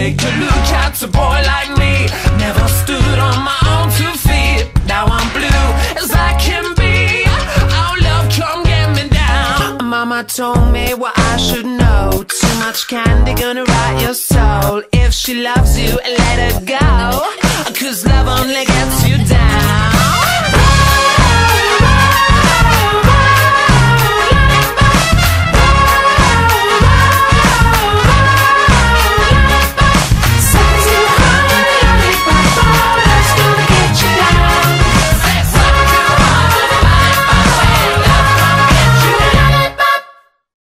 take a look at a boy like me. Never stood on my own 2 feet. Now I'm blue as I can be. Oh love, come get me down. Mama told me what I should know. Too much candy gonna rot your soul. If she loves you, let her go, 'cause love only gets you down.